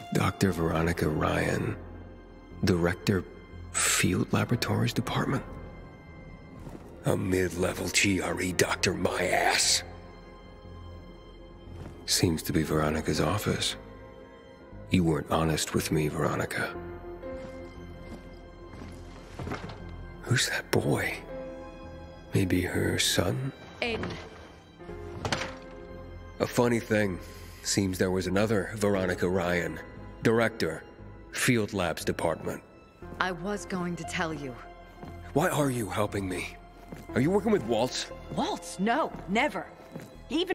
Dr. Veronika Ryan, Director, Field Laboratories Department? A mid-level GRE doctor, my ass. Seems to be Veronika's office. You weren't honest with me, Veronika. Who's that boy? Maybe her son? Aiden. A funny thing. Seems there was another Veronika Ryan. Director, Field Labs Department. I was going to tell you. Why are you helping me? Are you working with Waltz? Waltz? No, never.